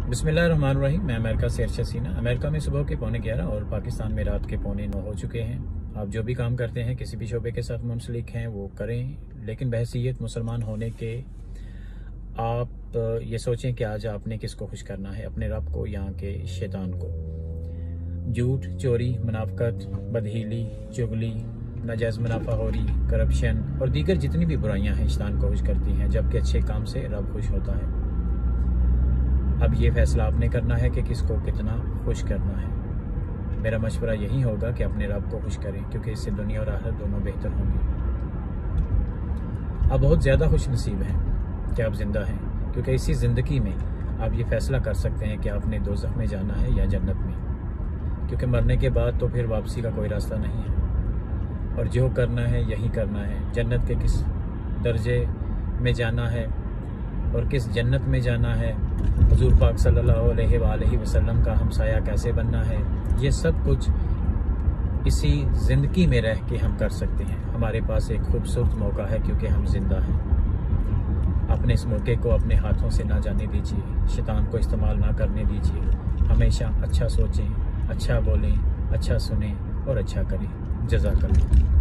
बिस्मिल्लाहिर्रहमानिर्रहीम। मैं अमेरिका से अरशद सीना। अमेरिका में सुबह के 11:15 और पाकिस्तान में रात के 8:45 हो चुके हैं। आप जो भी काम करते हैं, किसी भी शोबे के साथ मुंसलिक हैं, वो करें, लेकिन बहसीयत मुसलमान होने के आप ये सोचें कि आज आपने किसको खुश करना है, अपने रब को या के शैतान को। झूठ, चोरी, मुनाफकत, बदहीली, चुगली, नाजायज़ मुनाफाखोरी, करप्शन और दीगर जितनी भी बुराइयां हैं शैतान को खुश करती हैं, जबकि अच्छे काम से रब खुश होता है। अब ये फैसला आपने करना है कि किसको कितना खुश करना है। मेरा मशवरा यही होगा कि अपने रब को खुश करें, क्योंकि इससे दुनिया और आखिरत दोनों बेहतर होंगी। आप बहुत ज़्यादा खुश नसीब हैं कि आप ज़िंदा हैं, क्योंकि इसी ज़िंदगी में आप ये फैसला कर सकते हैं कि आपने दोज़ख में जाना है या जन्नत में, क्योंकि मरने के बाद तो फिर वापसी का कोई रास्ता नहीं है। और जो करना है यही करना है। जन्नत के किस दर्जे में जाना है और किस जन्नत में जाना है, हुजूर पाक सल्लल्लाहु अलैहि वसल्लम का हमसाया कैसे बनना है, ये सब कुछ इसी ज़िंदगी में रह के हम कर सकते हैं। हमारे पास एक खूबसूरत मौका है, क्योंकि हम जिंदा हैं। अपने इस मौके को अपने हाथों से ना जाने दीजिए, शैतान को इस्तेमाल ना करने दीजिए। हमेशा अच्छा सोचें, अच्छा बोलें, अच्छा सुनें और अच्छा करें। जज़ाकल्लाह।